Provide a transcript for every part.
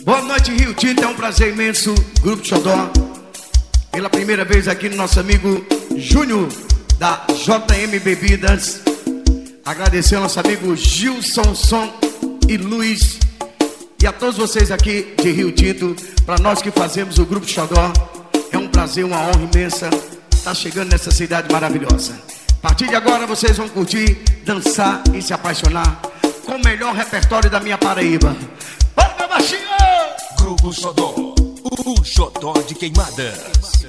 Boa noite, Rio Tinto, é um prazer imenso. Grupo Xodó, pela primeira vez aqui no nosso amigo Júnior da JM Bebidas. Agradecer ao nosso amigo Gilson Som e Luiz, e a todos vocês aqui de Rio Tinto. Para nós que fazemos o Grupo Xodó, é um prazer, uma honra imensa estar chegando nessa cidade maravilhosa. A partir de agora vocês vão curtir, dançar e se apaixonar com o melhor repertório da minha Paraíba. Bora, meu baixinho! Grupo Xodó, o xodó de queimadas.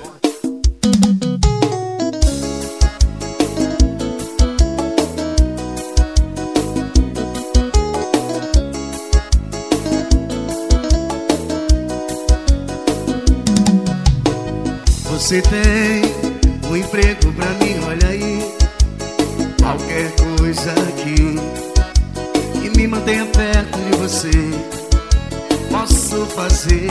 Você tem um emprego pra mim, olha aí. Qualquer coisa aqui que me mantenha perto de você, posso fazer.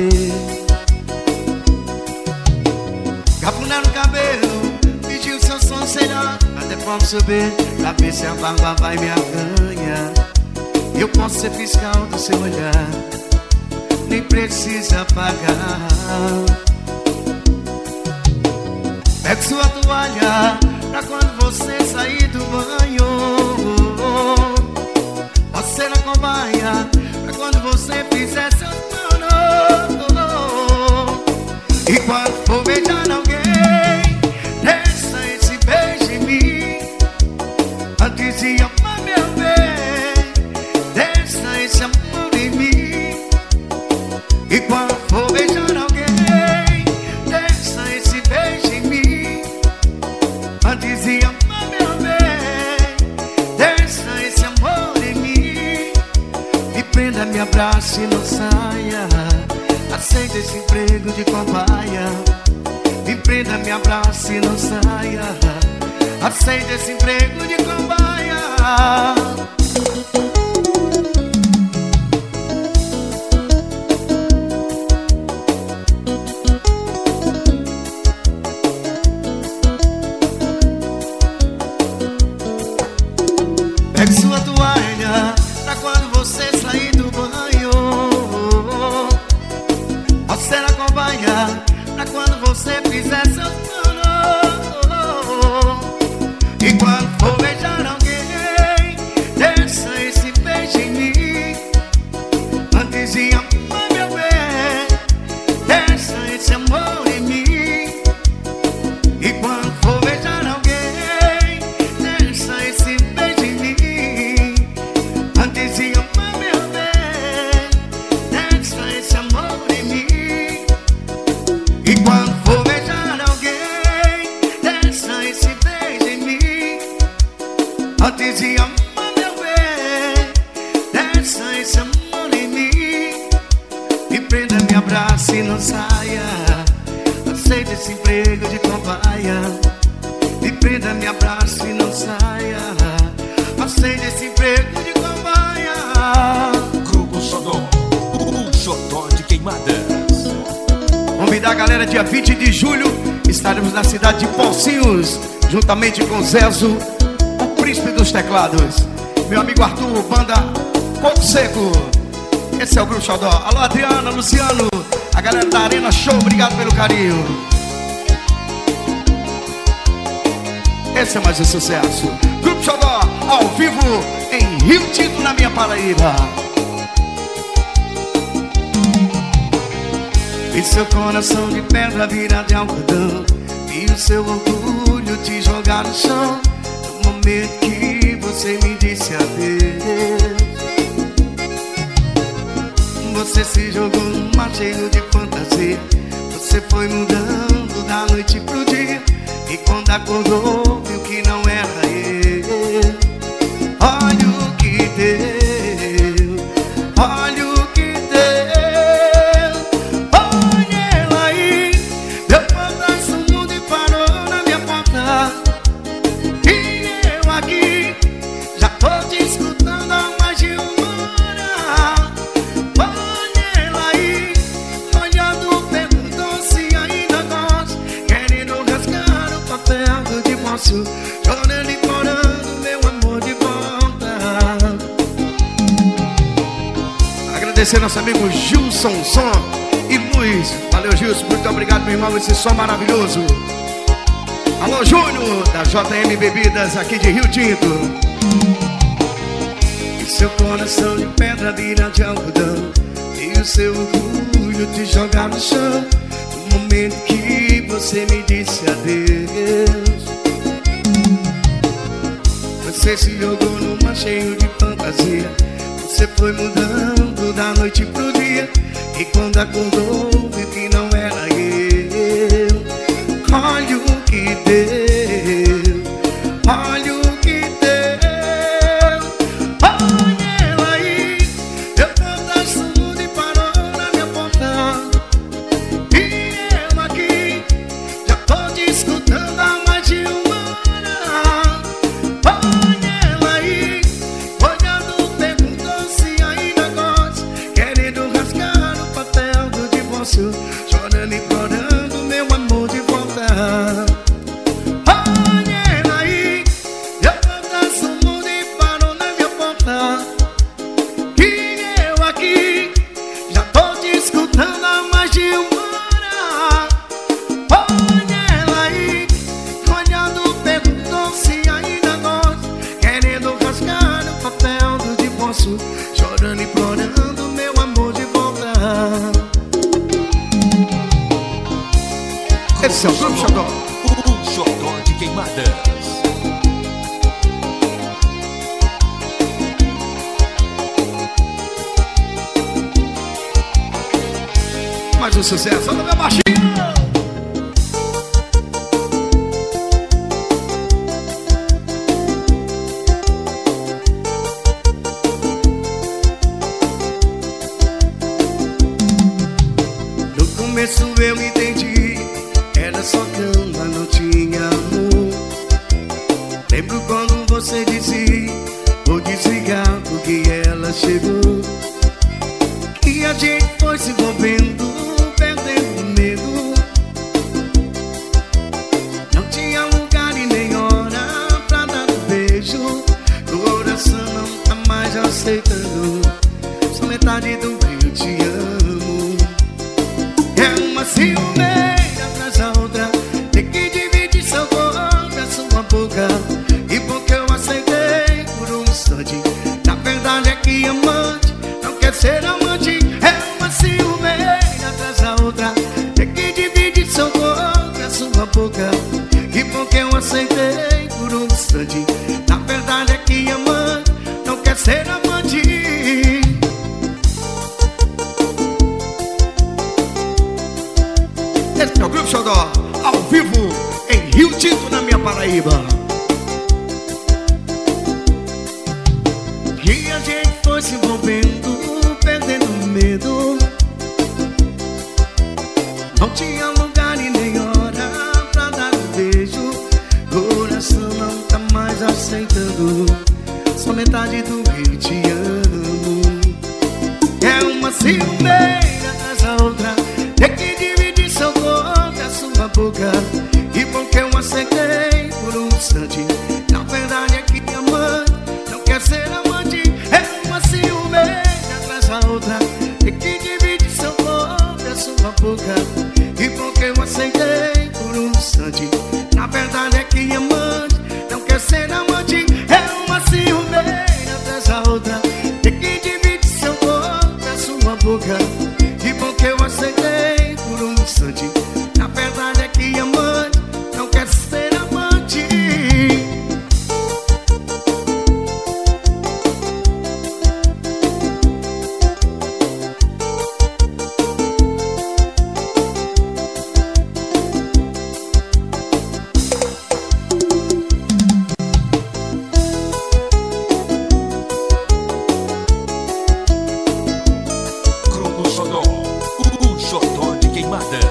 Cafuné no cabelo, pediu seu conselho, até posso saber, pra ver se a barba vai me arranhar. Eu posso ser fiscal do seu olhar, nem precisa pagar. Pego sua toalha pra quando você sair do banho. Posso ser a cobaia pra quando você fizer seus planos. E quando for beijar alguém, desça esse beijo em mim. Antes de amar meu bem, desça esse amor em mim. E quando for beijar alguém, desça esse beijo em mim. Antes de amar meu bem, desça esse amor em mim. Me prenda, me abrace e não saia. Aceita esse emprego de cobaia. Me prenda, me abrace e não saia. Aceita esse emprego de cobaia. Pegue sua toalha pra quando você sair do banho. Posso ser a cobaia pra quando você fizer seus planos. E quando for beijar alguém, desça esse beijo em mim. Antes de amar meu bem, desça esse amor em mim. E quando for beijar alguém, desça esse beijo em mim. Antes de amar meu bem, desça esse amor em mim. E quando for beijar alguém, desça esse beijo em mim. Antes de amar meu bem, desça esse amor em mim. Me prenda, me abrace e não saia. Aceita esse emprego de cobaia. Me prenda, me abrace e não saia. Aceita esse emprego de cobaia. Grupo Xodó, o xodó de queimadas. Convidar a galera, dia 20 de julho estaremos na cidade de Pocinhos, juntamente com Zezo, o príncipe dos teclados. Meu amigo Arthur, banda Coco Seco. Esse é o Grupo Xodó. Alô, Adriana, Luciano, a galera da Arena Show, obrigado pelo carinho. Esse é mais um sucesso. Grupo Xodó, ao vivo em Rio Tinto, na minha Paraíba. E seu coração de pedra vira de algodão, e o seu orgulho te jogar no chão. No momento que você me disse adeus, você se jogou num mar cheio de fantasia. Você foi mudando da noite pro dia, e quando acordou viu que não era eu. Olha o que deu, olha o que deu. Olha ela aí, deu fantasma no mundo e parou na minha porta. E eu aqui, já tô te escutando há mais de uma hora. Olha ela aí, olhando, perguntou se ainda gosta, querendo rasgar o papel do divórcio, chorando e implorando meu amor de volta. agradecer nosso amigo Gilson Som e Luiz. Valeu, Gilson, muito obrigado, meu irmão, esse som maravilhoso. Alô, Júnior, da JM Bebidas, aqui de Rio Tinto. E seu coração de pedra vira de algodão, e o seu orgulho te jogar no chão. No momento que você me disse adeus, você se jogou no mar cheio de fantasia. Você foi mudando da noite pro dia, e quando acordou viu que não era eu. Olha o que deu, olha o que deu. Olha ela aí, eu fantasia mundo e parou na minha porta. E eu aqui, já tô te escutando há mais de uma hora. Olha ela aí, olhando, perguntou se ainda gosta, querendo rasgar o papel do divórcio, chorando e implorando meu amor de volta. Olha ela aí, eu fantasia o mundo e parou na minha porta. E eu aqui, já tô te escutando há mais de uma hora. Olha ela aí, olhando, perguntou se ainda gosta, querendo rasgar o papel do divórcio, chorando e implorando meu amor de volta. Esse é o Grupo Xodó. O Xodó de Queimadas. Mais um sucesso, olha o meu baixinho. No começo eu entendi, era só cama, não tinha amor. Lembro quando você dizia, vou desligar porque ela chegou. E a gente foi se envolvendo, perdendo medo. Não tinha lugar e nem hora pra dar um beijo. O coração não tá mais aceitando, só metade do que eu te amo. É uma ciumeira atrás da outra, tem que dividir seu corpo, a sua boca. E porque eu aceitei por um instante, na verdade é que amante não quer ser amante. É uma ciumeira atrás da outra, tem que dividir seu corpo, a sua boca. E porque eu aceitei por um instante, na verdade é que amante não quer ser amante. Esse é o Grupo Xodó, ao vivo em Rio Tinto, na minha Paraíba. E a gente foi se envolvendo, perdendo medo. Não tinha lugar e nem hora pra dar um beijo. Coração não tá mais aceitando, só metade do que te amo. É uma ciumeira atrás da outra, tem que dividir seu corpo, a sua boca. E porque eu aceitei por um instante, na verdade é que amante não quer ser amante. É uma ciumeira atrás da outra, tem que dividir seu corpo, a sua boca. E porque eu aceitei por um instante, na verdade é que amante não quer ser amante. É uma ciumeira atrás da outra, tem que dividir seu corpo, a sua boca. E porque eu aceitei por um instante, na verdade é que amante não quer ser amante. Grupo Xodó. O Xodó de Queimadas.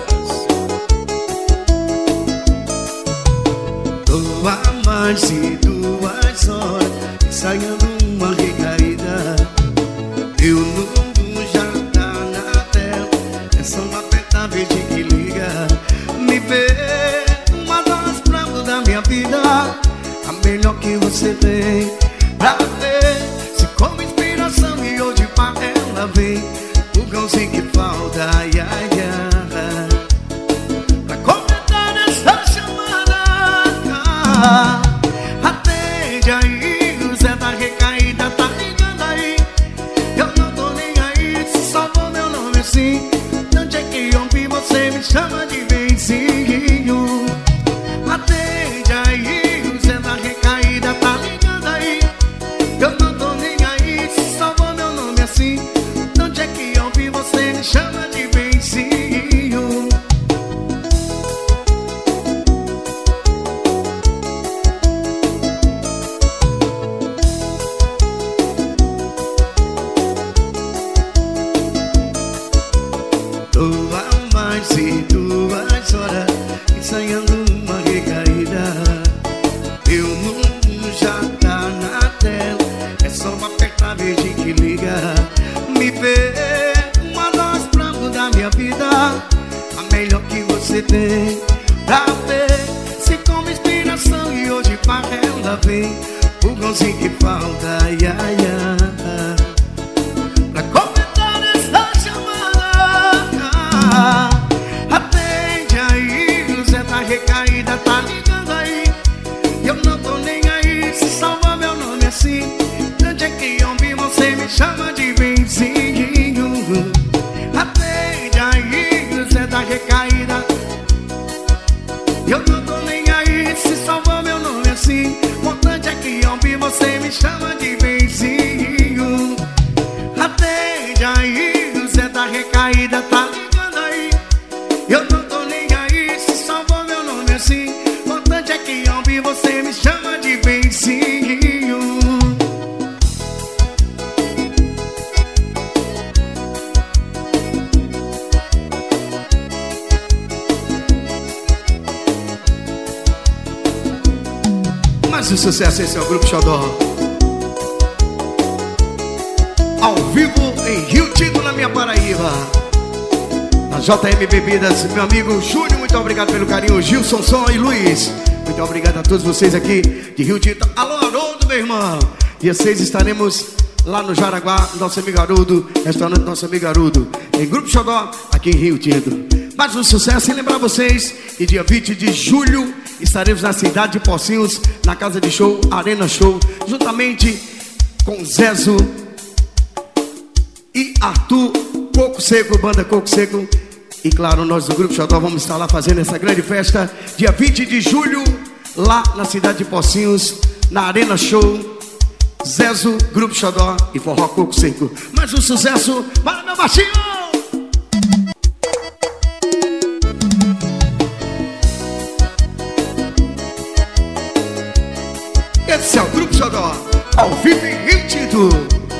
Tô há mais de 2 horas ensaiando uma recaída. Meu mundo já tá na tela, é só uma apertar verde que liga. Me vê uma dose pra mudar minha vida, a melhor que você tem pra ver. Se como inspiração e hoje pra ela vem, pulgãozinho que falta, ai, ai, ai, pra completar essa chamada. Atende aí, o Zé da recaída tá ligando aí. Eu não tô nem aí, se salvou meu nome assim. Onde é que ouvi você me chama de benzinho? Atende aí, o Zé da recaída tá ligando aí. Eu não tô nem aí, se salvou meu nome assim. Onde é que ouvi você me chama de benzinho? E 2 horas ensaiando uma recaída. Eu não já tá na tela, é só apertar verde que liga. Me vê uma dose pra mudar minha vida, a melhor que você tem pra ver se como inspiração. E hoje pra ela vem o pulgãozinho que falta, ai, ai, ai, pra completar essa chamada. Recaída tá ligando aí. Eu não tô nem aí, se salva meu nome assim. Onde é que ouvi você me chama de benzinho? Atende aí, o Zé da recaída. Eu não tô nem aí, se salva meu nome assim. Importante é que ouvi você me chama de benzinho. Atende aí, o Zé da recaída tá ligando aí. Eu não tô nem aí, se salvou meu nome assim. Importante é que ouvi você me chama de benzinho. Mas o sucesso, esse é o Grupo Xodó, ao vivo em Rio Tinto, na minha Paraíba. A JM Bebidas, meu amigo Júnior, muito obrigado pelo carinho. Gilson Som e Luiz, muito obrigado a todos vocês aqui de Rio Tinto. Alô, Haroldo, meu irmão. Dia 6 estaremos lá no Jaraguá, nosso amigo Haroldo, restaurante nosso amigo Haroldo, em Grupo Xodó, aqui em Rio Tinto. Mais um sucesso, e lembrar vocês que dia 20 de julho estaremos na cidade de Pocinhos, na casa de show, Arena Show, juntamente com Zezo e Arthur, Coco Seco, banda Coco Seco. E claro, nós do Grupo Xodó vamos estar lá fazendo essa grande festa dia 20 de julho, lá na cidade de Pocinhos, na Arena Show. Zezo, Grupo Xodó e Forró Coco Seco. Mais um sucesso para meu baixinho! Esse é o Grupo Xodó, ao vivo em Rio Tinto.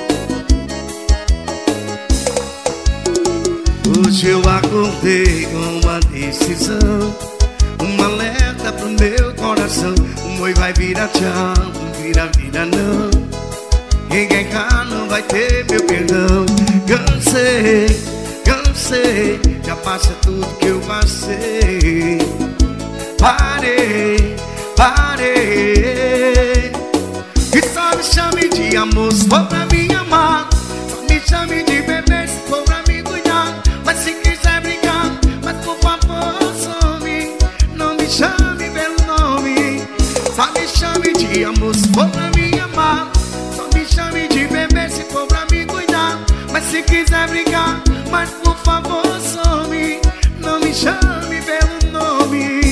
Hoje eu acordei com uma decisão, um alerta pro meu coração. O oi vai virar tchau, não vira não. Ninguém cá não vai ter meu perdão. Cansei, cansei, já passa tudo que eu passei. Parei, parei. E só me chame de amor se for pra me amar. Só me chame de bebê se for pra me cuidar. Mas se quiser brincar, mas por favor some. Não me chame pelo nome. Só me chame de amor se for pra me amar. Só me chame de bebê se for pra me cuidar. Mas se quiser brincar, mas por favor some. Não me chame pelo nome.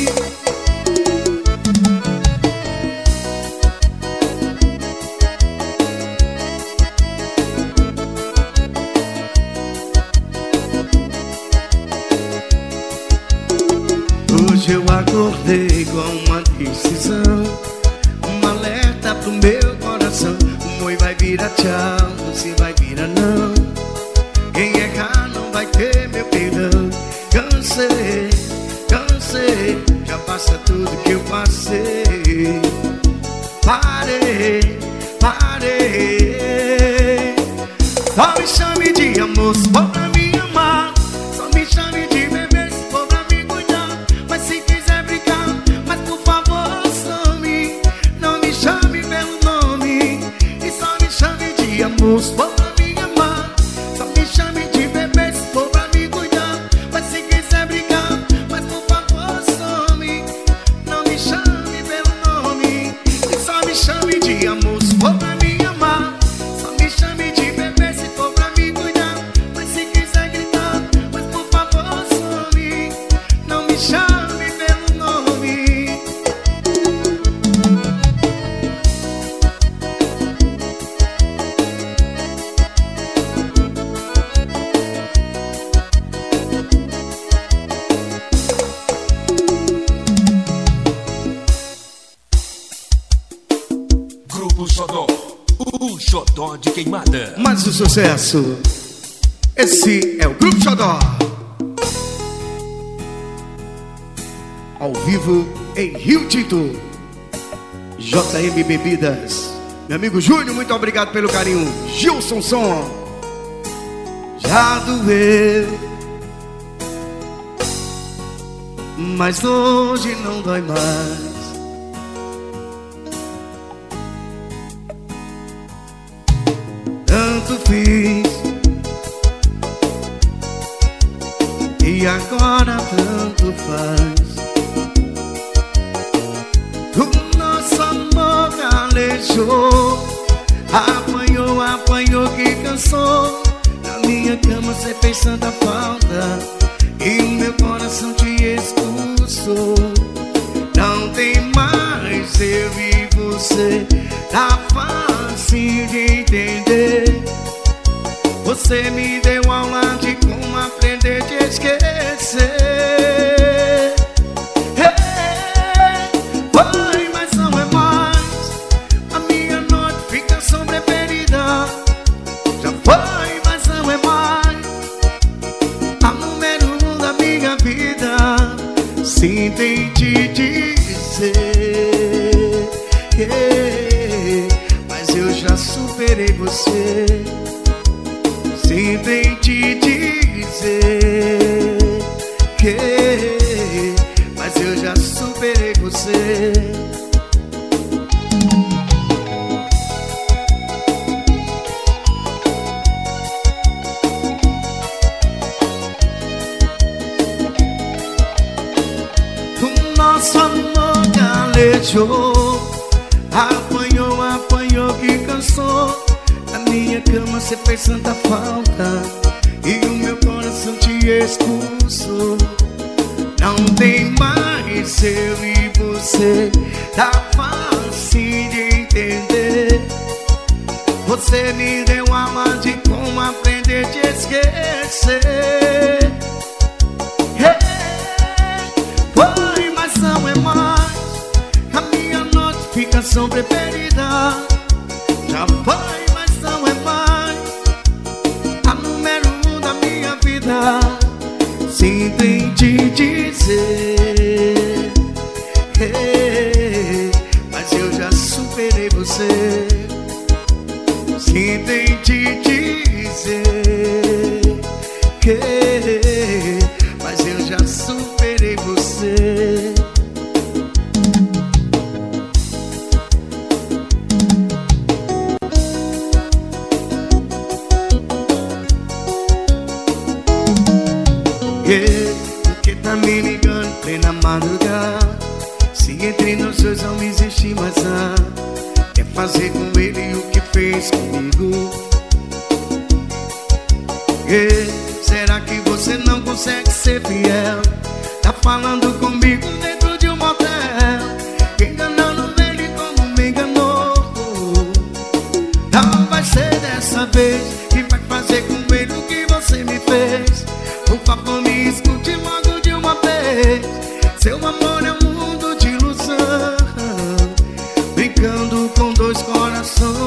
Hoje eu acordei com uma decisão, um alerta pro meu coração. O oi vai virar tchau, você vai virar não. Quem errar não vai ter meu perdão. Cansei, cansei, já passa tudo que eu passei. Parei, parei. Só me chame de amor se for pra me amar. Só me chame de bebê se for pra me cuidar. Mas se quiser brincar, mas por favor some. Não me chame pelo nome. E só me chame de amor se for pra me amar. Só me chame de bebê se Xodó de Queimada. Mais um sucesso. Esse é o Grupo Xodó, ao vivo em Rio Tinto. JM Bebidas. Meu amigo Júnior, muito obrigado pelo carinho. Gilson Som. Já doeu, mas hoje não dói mais. Tanto fiz e agora tanto faz. O nosso amor calejou, apanhou, apanhou que cansou. Na minha cama cê fez tanta falta e o meu coração te expulsou. Não tem mais eu e você, tá fácil de entender. Você me deu aula de como aprender a te esquecer. Foi, mas não é mais a minha notificação preferida. Já foi, mas não é mais a número 1 da minha vida. Sinto em te dizer, mas eu já superei você. Sinto em te dizer, mas eu já superei você. O nosso amor calejou, apanhou, apanhou que cansou. Na minha cama cê fez tanta falta e o meu coração te expulsou. Não tem mais eu e você, tá fácil de entender. Você me deu aula de como aprender a te esquecer. Foi, mas não é mais a minha notificação preferida. Já foi, mas não é mais a número 1 da minha vida. Sinto em te dizer, mas eu já superei você. Sinto em te dizer, mas eu já superei você. Porque tá me ligando plena madrugada? Se entre nós dois não existe mais nada, quer fazer com ele o que fez comigo? Será que você não consegue ser fiel? Tá falando comigo dentro de um motel, enganando ele como me enganou. Não vai ser dessa vez que vai fazer com ele o que você me fez. Por favor, me escute logo de uma vez. Seu amor é um mundo de ilusão, brincando com dois corações.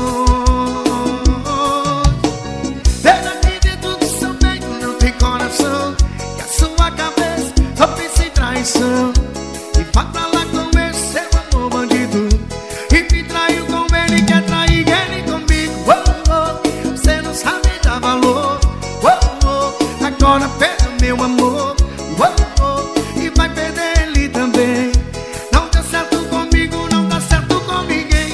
Veja que dentro do seu peito não tem coração, que a sua cabeça só pensa em traição. E vai pra lá com esse seu amor bandido, e me traiu com ele, quer trair ele comigo. Você não sabe dar valor. Agora perdeu meu amor, e vai perder ele também. Não dá certo comigo, não dá certo com ninguém.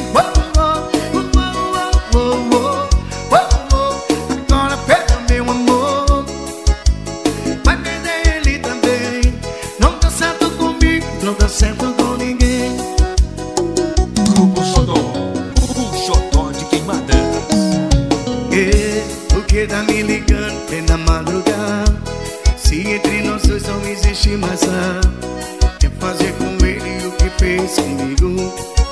Agora perdeu meu amor, vai perder ele também. Não dá certo comigo, não dá certo com ninguém. Grupo Xodó, o Xodó de Queimadas. Porque tá me ligando plena madrugada? Se entre nós dois não existe mais nada, quer fazer com ele o que fez comigo?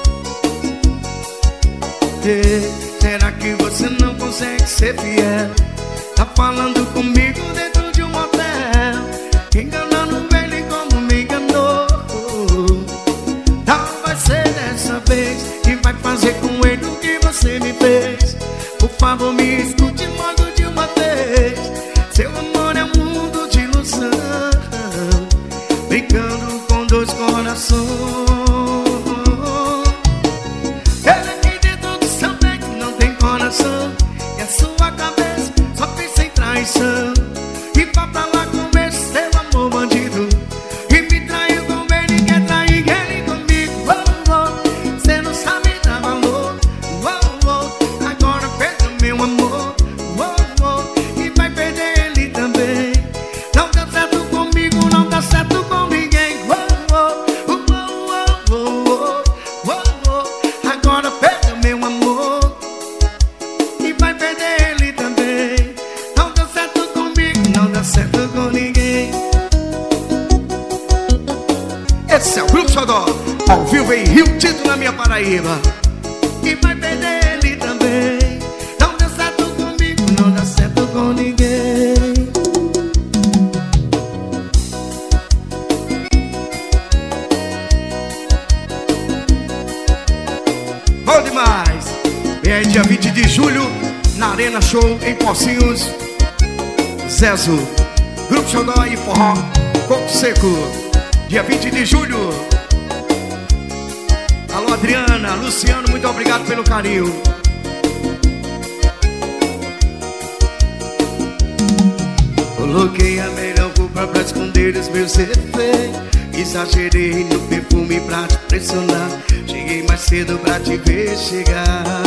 Será que você não consegue ser fiel? Tá falando comigo dentro de um motel, enganando ele como me enganou. Não vai ser dessa vez que vai fazer com ele o que você me fez. Por favor, dá certo com ninguém. Esse é o Grupo Xodó, ao vivo em Rio Tinto, na minha Paraíba. E vai perder ele também. Não deu certo comigo, não dá certo com ninguém. Bom demais. E aí, dia 20 de julho, na Arena Show, em Pocinhos, Zezo, Grupo Xodó e Forró Coco Seco. Dia 20 de julho. Alô, Adriana, Luciano, muito obrigado pelo carinho. Coloquei a melhor roupa pra esconder os meus defeitos. Exagerei no perfume pra te pressionar. Cheguei mais cedo pra te ver chegar.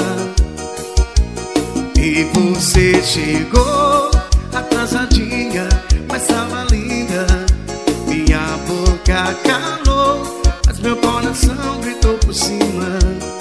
E você chegou atrasadinha, mas tava linda. Minha boca calou, mas meu coração gritou por cima.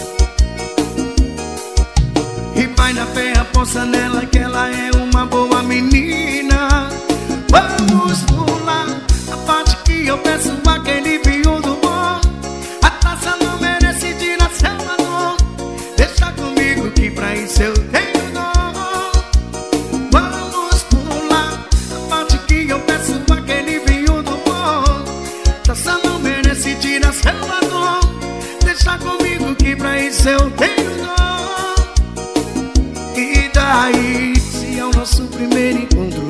E vai na fé, aposta nela que ela é uma boa menina. Vamos pular a parte que eu peço aquele vinho do bom. A taça não merece tirar seu valor. Deixa comigo que pra isso eu tenho dom. Vamos pular a parte que eu peço aquele vinho do bom. Taça não merece tirar seu valor. Deixa comigo que pra isso eu tenho dom. E daí, se é o nosso primeiro encontro,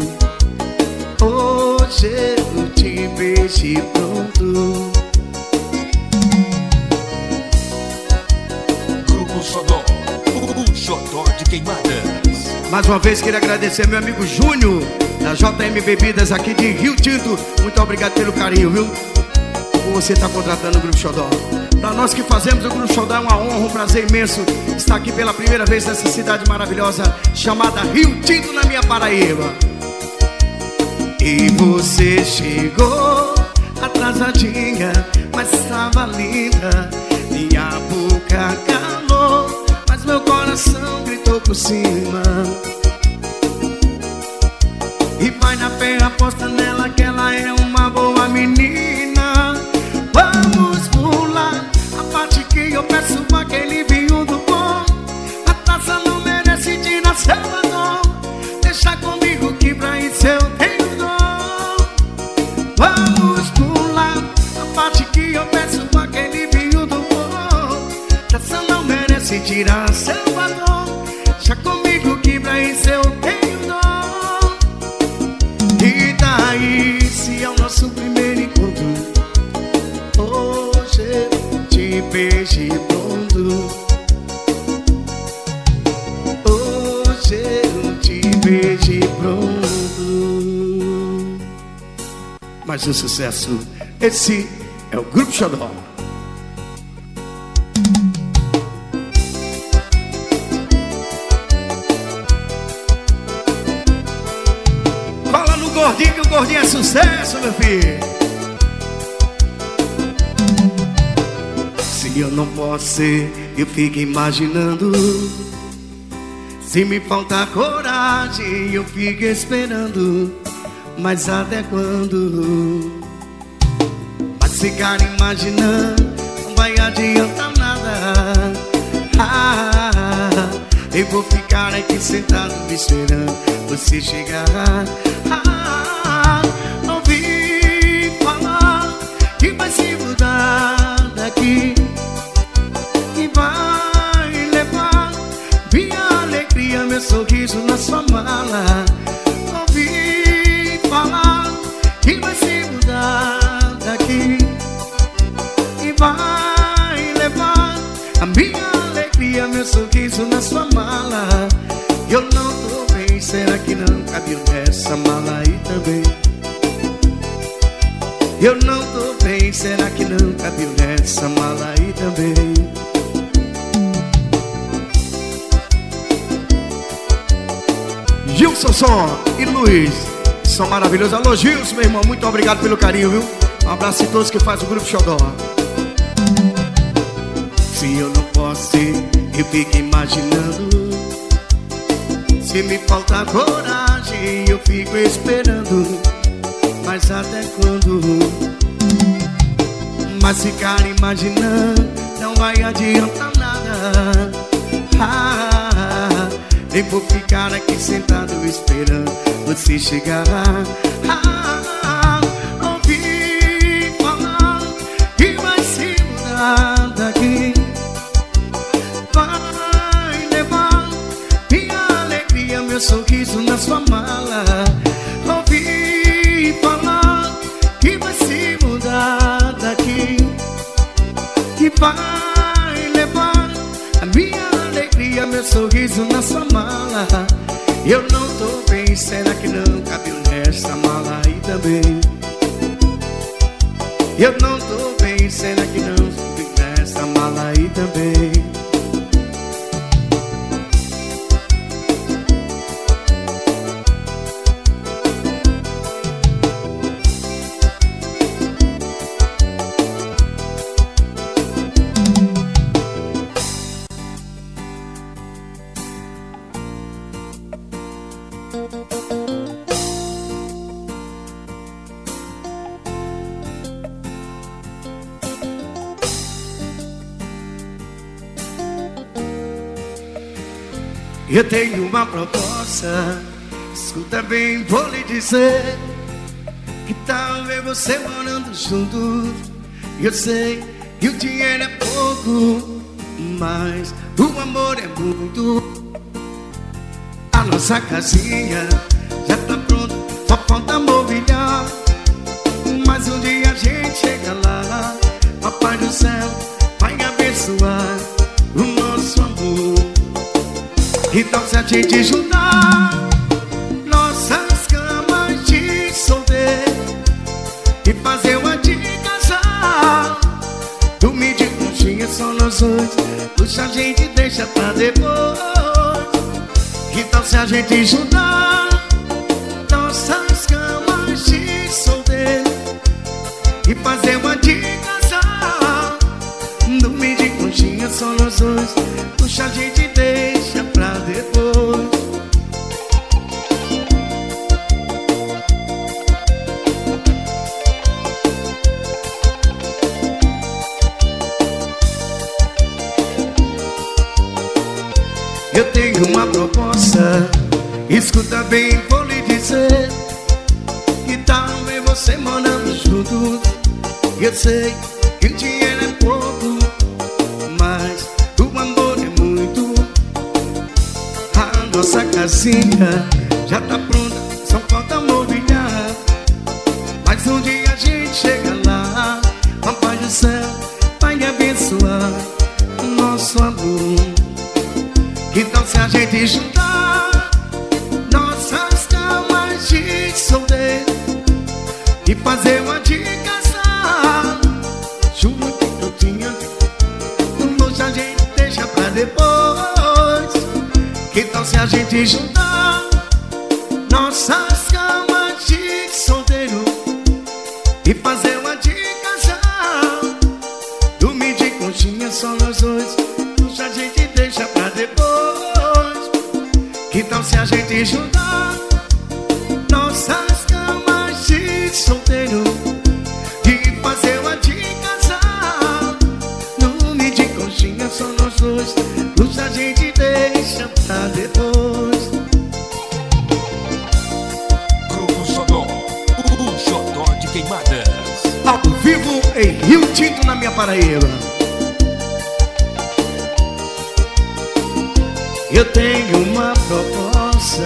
hoje eu te beijo e pronto. Grupo Xodó, o Xodó de Queimadas. Mais uma vez queria agradecer meu amigo Júnior, da JM Bebidas aqui de Rio Tinto. Muito obrigado pelo carinho, viu? Por você estar contratando o Grupo Xodó. Para nós que fazemos o Grupo Xodó é uma honra, um prazer imenso estar aqui pela primeira vez nessa cidade maravilhosa chamada Rio Tinto, na minha Paraíba. E você chegou atrasadinha, mas estava linda. Minha boca calou, mas meu coração gritou por cima. E vai na fé, aposta nela que ela é uma boa menina. Vamos pular a parte que eu peço aquele vinho do bom. A taça não merece tirar seu valor. Deixa comigo que pra isso eu tenho dom. Vamos pular a parte que eu peço aquele vinho do bom. Taça não merece tirar seu valor. Deixa comigo que pra isso eu tenho dom. E daí, se é o nosso primeiro encontro, hoje eu te beijo e pronto. Hoje eu te beijo e pronto. Mais um sucesso. Esse é o Grupo Xodó. Fala no gordinho que o gordinho é sucesso, meu filho. Se eu não posso ser, eu fico imaginando. Se me faltar coragem, eu fico esperando. Mas até quando? Mas ficar imaginando não vai adiantar nada. Eu vou ficar aqui sentado me esperando você chegar. Ouvi falar que vai se mudar daqui e vai levar minha alegria, meu sorriso na sua mala. Ouvi falar que vai se mudar daqui e vai levar a minha alegria, meu sorriso na sua mala. Eu não tô bem, será que não cabe nessa mala aí também? Eu não tô bem, será que não cabe nessa mala aí também? Gilson Som e Luiz são maravilhosos. Alô Gilson, meu irmão, muito obrigado pelo carinho, viu? Um abraço a todos que fazem o Grupo Xodó. Se eu não posso ser, eu fico imaginando. Se me faltar coragem, saudade eu fico esperando. Mas até quando? Mas ficar imaginando não vai adiantar nada. Nem vou ficar aqui sentado esperando você chegar. Ouvi falar que vai se mudar daqui. Vai levar minha alegria, meu sorriso na sua mala. Ouvi falar que vai se mudar daqui, que vai levar a minha alegria, meu sorriso na sua mala. Eu não tô bem, será que não cabe nessa mala aí também? Eu não tô bem, será que não cabe nessa mala aí também? Eu tenho uma proposta, escuta bem, vou lhe dizer. Que tal ver você morando junto? Eu sei que o dinheiro é pouco, mas o amor é muito. A nossa casinha já tá pronta, só falta mobiliar. Mas um dia a gente chega lá, Papai do céu vai abençoar o nosso amor. Então se a gente juntar nossas camas de solteiro e fazer uma de casal, dormir de conchinha só nós dois, puxa a gente deixa pra depois. Então se a gente juntar nossas camas de solteiro e fazer uma de casal, dormir de conchinha só nós dois, puxa a gente deixa pra depois. Eu tenho uma proposta, escuta bem, vou lhe dizer. Que tal ver você morando juntos? Eu sei que o dinheiro é pouco, mas o amor é muito. A nossa casinha já tá pronta, só falta mobiliar. Mas um dia a gente chega lá, Papai do céu vai abençoar o nosso amor. Então se a gente juntar nossas camas de solteiro e fazer uma de casal, chuva que eu tinha, hoje a gente deixa pra depois. Então se a gente juntar nossas camas de solteiro e fazer uma de casal, dormir de conchinha só nós dois, hoje a gente deixa pra depois. Então se a gente juntar nossas camas de solteiro e fazer uma de casal, dormir de conchinha só nós dois, hoje a gente deixa pra depois. Grupo Xodó, o Xodó de Queimadas. Ao vivo em Rio Tinto, na minha Paraíba. Eu tenho uma proposta.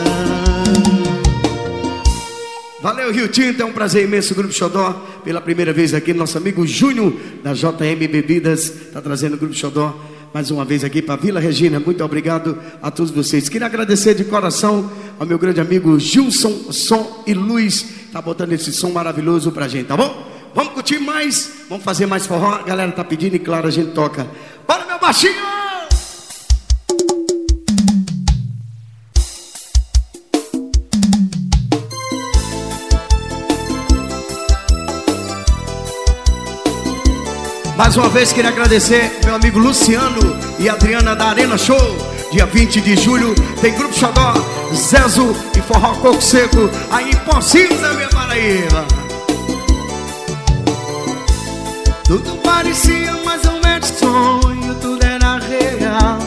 Valeu, Rio Tinto, é um prazer imenso, Grupo Xodó. Pela primeira vez aqui, nosso amigo Júnior da JM Bebidas está trazendo o Grupo Xodó mais uma vez aqui para Vila Regina. Muito obrigado a todos vocês. Queria agradecer de coração ao meu grande amigo Gilson Som e Luz, tá botando esse som maravilhoso pra gente, tá bom? Vamos curtir mais, vamos fazer mais forró. A galera tá pedindo e claro, a gente toca. Bora, meu baixinho! Mais uma vez queria agradecer meu amigo Luciano e Adriana da Arena Show. Dia 20 de julho tem Grupo Xodó, Zezo e Forró Coco Seco, aí em Pocinhos, da minha Paraíba. Tudo parecia mais ou menos sonho, tudo era real.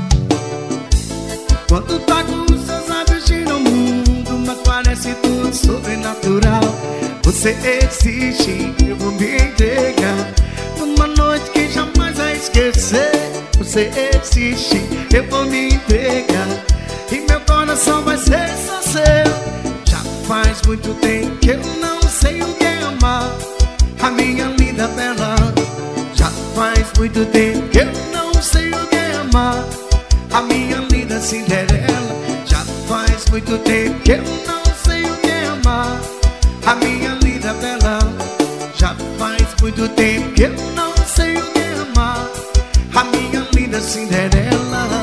Quando tá com os seus lábios gira o mundo, mas parece tudo sobrenatural. Você existe, eu vou me entregar numa noite que jamais vai esquecer. Você existe, eu vou me entregar e meu coração vai ser só seu. Já faz muito tempo que eu não sei o que é amar, a minha linda bela. Já faz muito tempo que eu não sei o que é amar, a minha linda Cinderela. Já faz muito tempo que eu não sei o que é amar, a minha linda bela. Já faz muito tempo que eu não sei o que é amar, a minha linda Cinderela.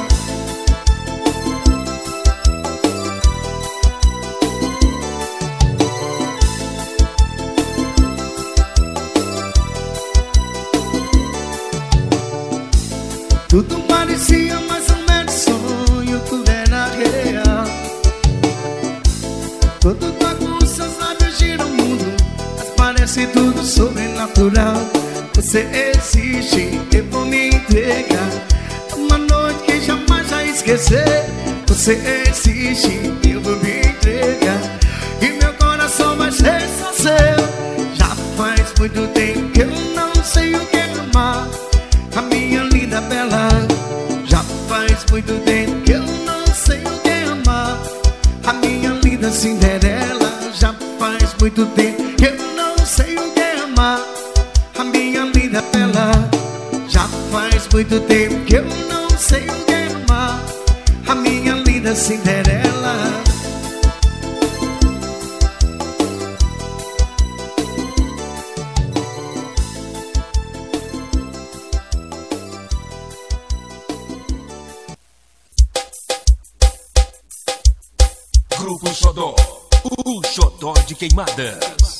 Tudo parecia mais ou menos sonho, tudo era real. Quando tá com os seus lábios gira o mundo, mas parece tudo sobrenatural. Você existe, eu vou me entregar uma noite que jamais vai esquecer. Você existe, eu vou me entregar e meu coração vai ser só seu. Já faz muito tempo que eu não sei o que é amar, a minha linda bela. Já faz muito tempo que eu não sei o que é amar, a minha linda Cinderela. Já faz muito tempo que eu não sei o que é amar, a minha linda bela. Já faz muito tempo que eu não sei o que é amar, a minha linda Cinderela. Grupo Xodó, o xodó de queimadas.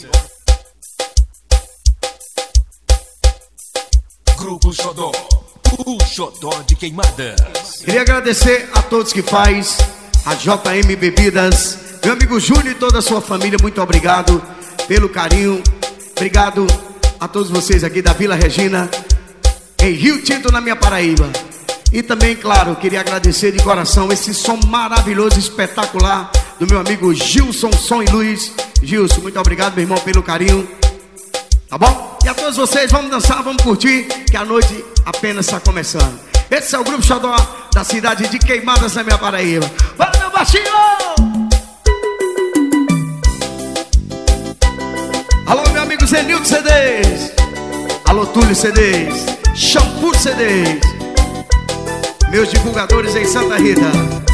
Grupo Xodó, o xodó de queimadas. Queria agradecer a todos que faz a JM Bebidas, meu amigo Júlio e toda a sua família. Muito obrigado pelo carinho. Obrigado a todos vocês aqui da Vila Regina, em Rio Tinto, na minha Paraíba. E também, claro, queria agradecer de coração esse som maravilhoso, espetacular, do meu amigo Gilson Som e Luz. Gilson, muito obrigado, meu irmão, pelo carinho. Tá bom? E a todos vocês, vamos dançar, vamos curtir, que a noite apenas está começando. Esse é o Grupo Xodó da cidade de Queimadas, na minha Paraíba. Bora, meu baixinho! Alô, meu amigo Zenildo CDs. Alô, Túlio CDs. Shampoo CDs. Meus divulgadores em Santa Rita.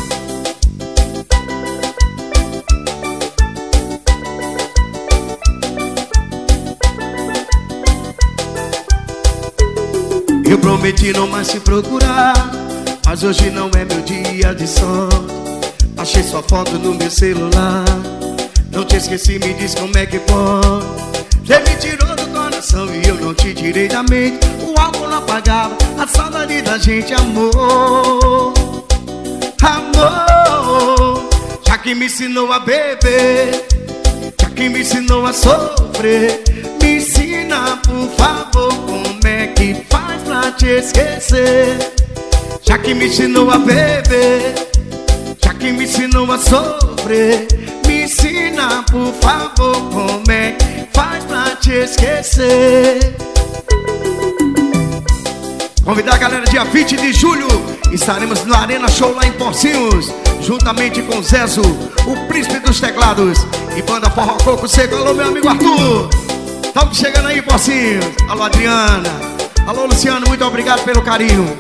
Eu prometi não mais te procurar, mas hoje não é meu dia de sorte. Achei sua foto no meu celular, não te esqueci, me diz como é que pode. Você me tirou do coração e eu não te tirei da mente. O álcool não apagava a saudade da gente, amor. Amor, já que me ensinou a beber, já que me ensinou a sofrer, me ensina, por favor, como é que faz pra te esquecer. Já que me ensinou a beber, já que me ensinou a sofrer, me ensina, por favor, como é que faz pra te esquecer. Convidar a galera, dia 20 de julho estaremos no Arena Show lá em Pocinhos, juntamente com Zezo, o príncipe dos teclados, e banda Forró Coco Seco. Alô, meu amigo Arthur, estamos chegando aí, Pocinhos. Alô, Adriana. Alô, Luciano, muito obrigado pelo carinho.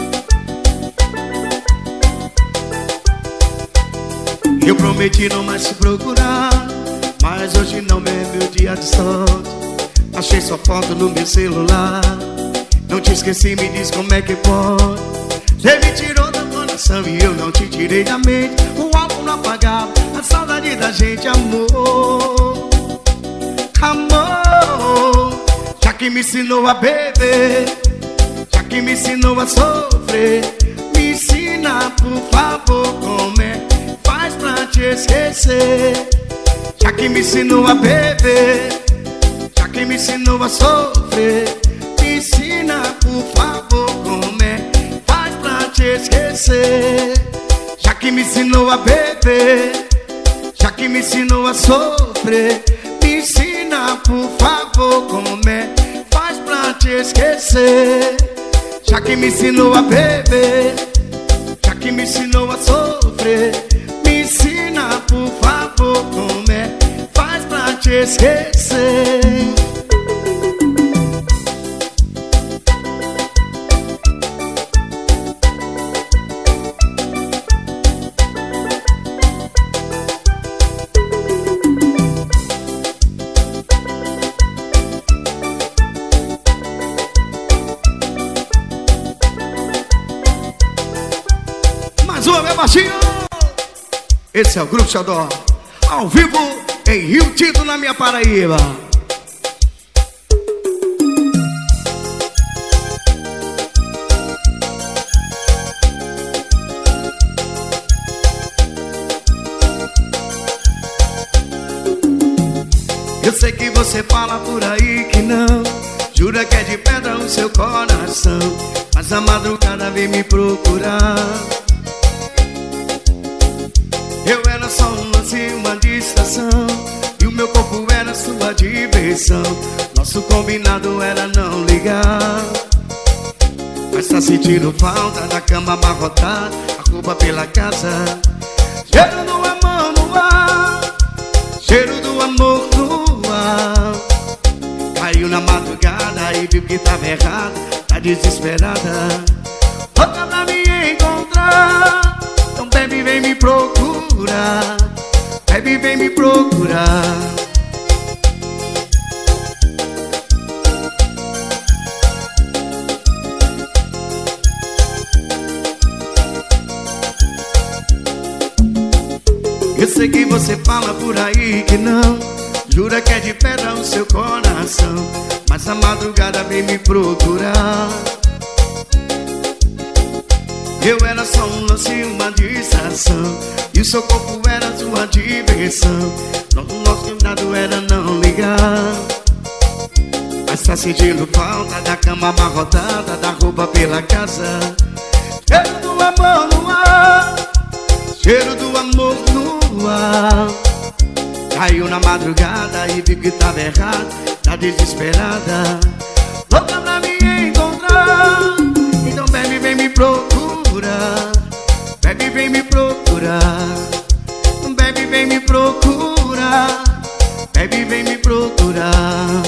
Eu prometi não mais te procurar, mas hoje não é meu dia de sorte. Achei sua foto no meu celular, não te esqueci, me diz como é que pode. Você me tirou do coração e eu não te tirei da mente. O álcool não apagava a saudade da gente, amor. Amor, já que me ensinou a beber, já que me ensinou a sofrer, me ensina ensina, por favor, como é que faz pra te esquecer. Já que me ensinou a beber, já que me ensinou a sofrer, me ensina, por favor, como é que faz pra te esquecer. Já que me ensinou a beber, já que me ensinou a sofrer, me ensina, por favor, como é que faz pra te esquecer. Já que me ensinou a beber, já que me ensinou a sofrer, me ensina, por favor, como é que faz pra te esquecer. Esse é o Grupo Xodó, ao vivo em Rio Tinto, na minha Paraíba. Eu sei que você fala por aí que não, jura que é de pedra o seu coração, mas a madrugada vem me procurar. Eu era só um lance, uma distração, e o meu corpo era sua diversão. Nosso combinado era não ligar, mas tá sentindo falta da cama amarrotada, a roupa pela casa. Cheiro do amor no ar, cheiro do amor no ar. Caiu na madrugada e viu que tava errado, tá desesperada, louca pra me encontrar. Então baby, vem me procurar, baby, vem me procurar. Eu sei que você fala por aí que não, jura que é de pedra o seu coração, mas a madrugada vem me procurar. Eu era só um lance, uma distração, e o seu corpo era sua diversão. Nosso combinado era não ligar, mas tá sentindo falta da cama amarrotada, da roupa pela casa. Cheiro do amor no ar, cheiro do amor no ar. Caiu na madrugada e viu que tava errado, tá desesperada, louca pra me encontrar. Então baby, vem me procurar, baby, vem me procurar, baby, vem me procurar, baby, vem me procurar.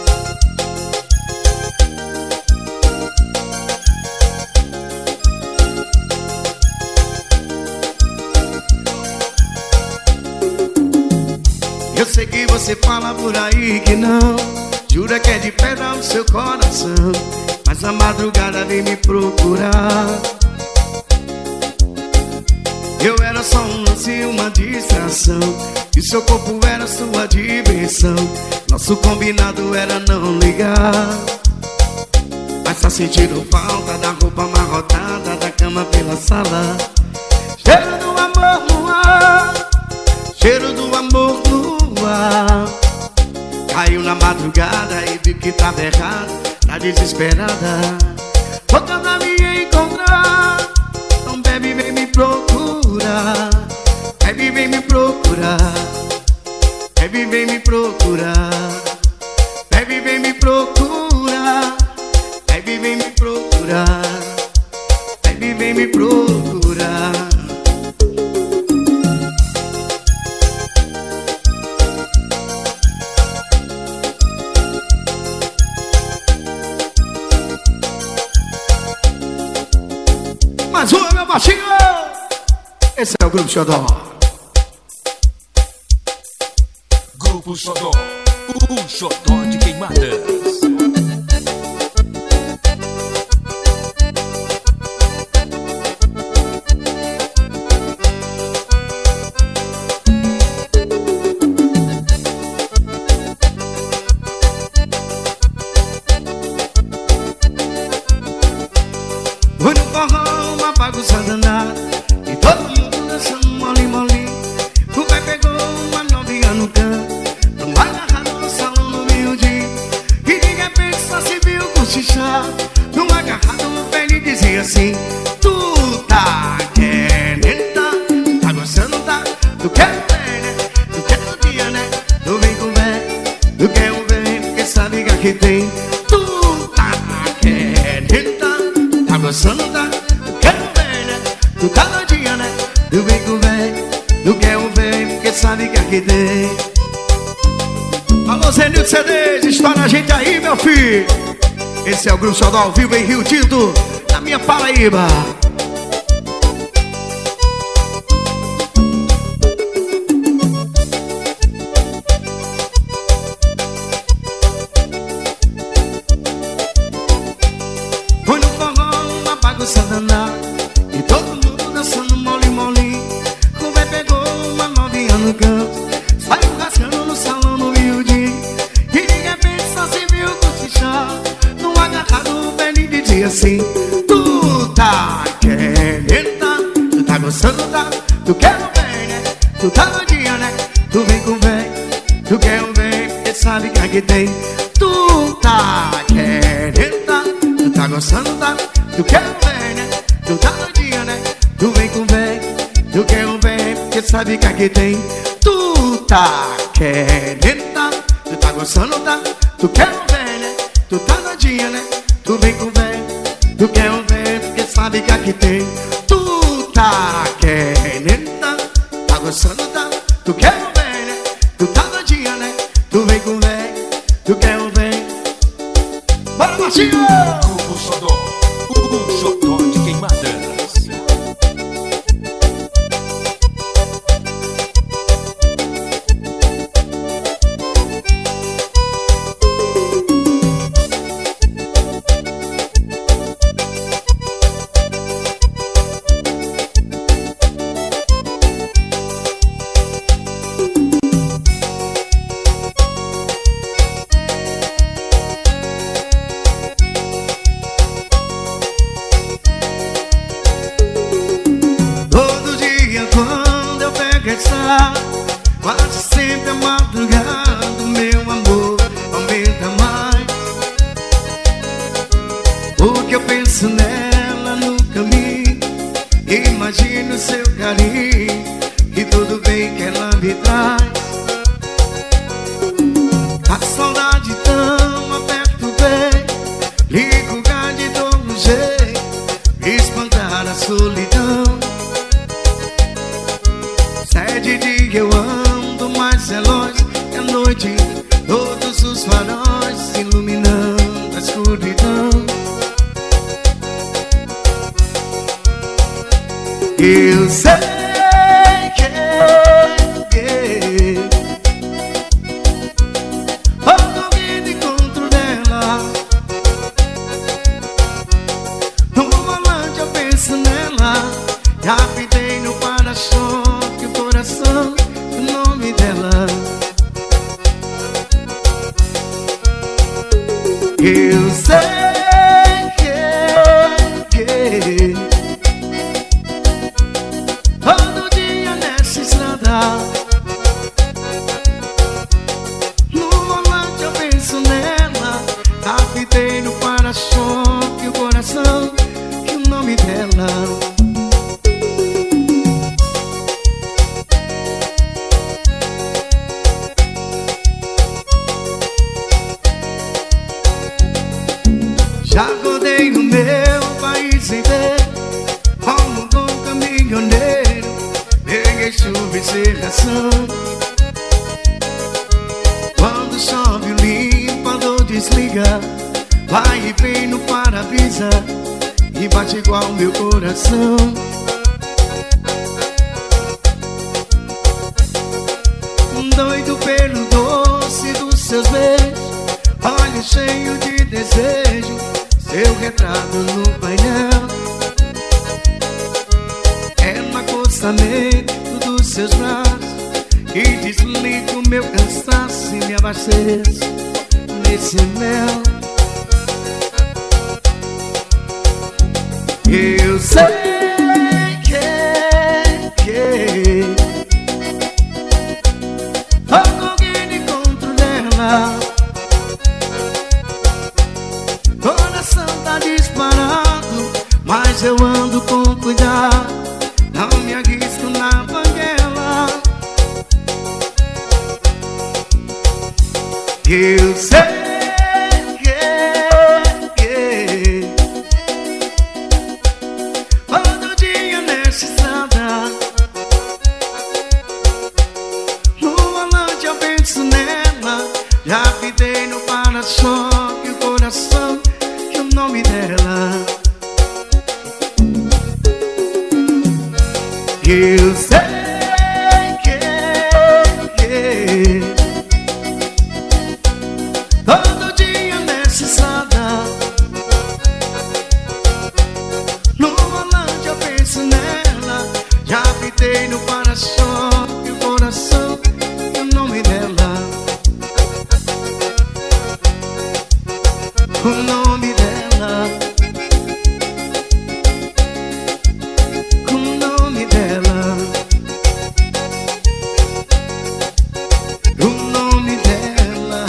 Eu sei que você fala por aí que não, jura que é de pedra o seu coração, mas a madrugada vem me procurar. Eu era só um lance, uma distração, e o seu corpo era sua diversão. Nosso combinado era não ligar, mas tá sentindo falta da roupa amarrotada, da cama pela sala. Cheiro do amor no ar, cheiro do amor no ar. Caiu na madrugada e viu que tava errado, tá desesperada, louca pra me encontrar. Então baby, vem me procurar, baby, vem me procurar, baby, vem me procurar, baby, vem me procurar, baby, vem me procurar, baby, vem me procurar. Mais uma, meu baixinho! Esse é o Grupo Xodó. Grupo Xodó, o xodó de queimadas. Vou no forró, uma bagunça danada, chá. No agarrado o velho dizia assim: tu tá querendo, tá gostando, tá? Tu quer ver, né? Tu quer o dia, né? Tu vem com ver, tu quer o ver, porque sabe que aqui tem. Tu tá querendo, tá gostando, tá? Tu quer o ver, né? Tu tá no dia, né? Tu vem com ver, tu quer o ver, porque sabe que aqui tem. Alô, Zenildo CDs, estoura a gente aí, meu filho. Esse é o Grupo Xodó ao vivo em Rio Tinto, na minha Paraíba. Foi no forró uma bagunça danada, e todo mundo dançando mole mole. O véi pegou uma novinha no canto, saiu rascando no salão no miudinho, e de repente só se viu cochichar. No agarrado o velho dizia assim: tu tá querendo, tá? Tu tá gostando, tá? Tu quer o bem, né? Tu tá no dia, né? Tu vem com o bem, tu quer o bem, porque sabe que aqui tem. Tu tá querendo, tá? Tu tá gostando, tá? Tu quer o bem, né? Tu tá no dia, né? Tu vem com o bem, tu quer o bem, porque sabe que aqui tem. Tu tá querendo, tá? Tu tá gostando, tá? Tu quer o bem, né? Tu tá no dia, né? Tu vem com o bem, tu quer o bem, porque sabe que aqui tem. Tu tá querendo, tá? Tá gostando, tá? Tu quer o bem, né? Tu tá no dia, né? Tu vem com o bem, tu quer o bem. Bora, Martinho! Grupo Xodó, o xodó de queimadas. Todo dia quando eu pego essa, quase sempre a madrugada, meu amor aumenta mais. Porque eu penso nela no caminho, imagino seu carinho e tudo bem que ela me traz. A saudade tão aperto bem, ligo o rádio e dou um jeito, espantar a solidão. Se é de dia eu ando, mas é longe, é noite, todos os faróis iluminando a escuridão. Eu sei que ando de encontro dela. No volante eu penso nela, já pintei no para-choque o coração, o nome dela. Eu sei que todo dia nessa estrada, no volante eu penso nela, apitei no para-choque o coração e o nome dela. Já rodei o meu país inteiro como bom caminhoneiro, peguei chuva e cerração. Quando chove o limpador desliga, vai e vem no para-brisa e bate igual meu coração. Doido pelo doce dos seus beijos, olho cheio de desejo, seu retrato no painel. É no acostamento dos seus braços que desligo meu cansaço e me abasteço nesse mel. Eu sei que alguém de encontro dela, coração Eu sei que todo dia nessa estrada, no volante eu penso nela. Já pintei no para-choque o coração e o nome dela. Eu sei que todo dia nessa estrada, no volante eu penso nela. Já pintei no para-choque o coração e o nome dela. O nome dela. O nome dela. O nome dela.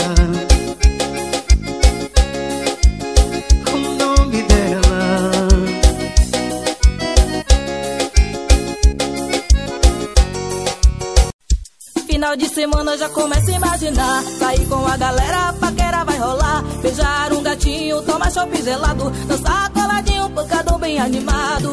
O nome dela. Final de semana já começa a imaginar. Sair com a galera, a paquera vai rolar. Beijar um gatinho, tomar chopp gelado. Dançar coladinho, pancadão bem animado.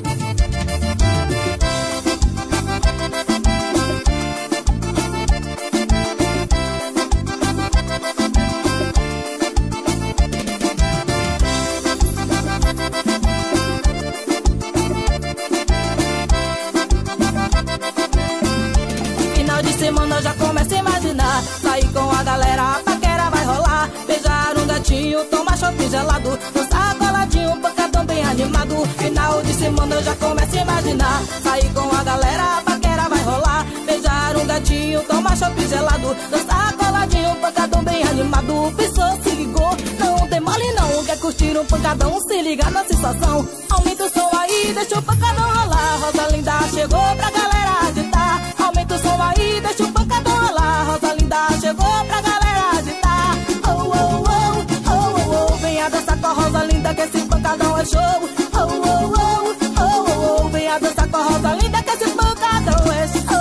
Final de semana já começa a imaginar. Sair com a galera, a paquera vai rolar. Beijar um gatinho, tomar chopp gelado. Dançar coladinho, pancadão bem animado. Final de semana já começa a imaginar. Sair com a galera, a paquera vai rolar. Beijar um gatinho, tomar chopp gelado. Dançar coladinho, pancadão bem animado. Pensou, se ligou, não tem mole não. Quer curtir um pancadão, se liga na sensação. Aumenta o som aí, deixa o pancadão rolar. Rosa linda chegou pra galera agitar. Aumenta o som aí, deixa o pancadão rolar. Rosa linda chegou pra galera agitar. Oh, oh, oh, oh, oh, oh. Venha dançar com a Rosa linda que esse pancadão é show. Oh, oh, oh, oh, oh, oh. Venha dançar com a Rosa linda que esse pancadão é show.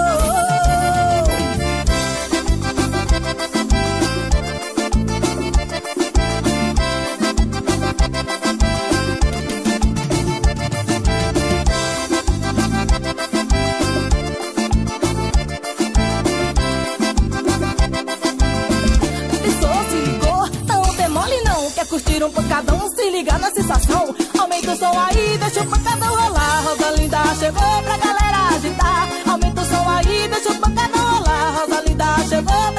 Curtir um pancadão, se liga na sensação. Aumenta o som aí, deixa o pancadão rolar. Rosa linda chegou pra galera agitar. Aumenta o som aí, deixa o pancadão rolar. Rosa linda chegou pra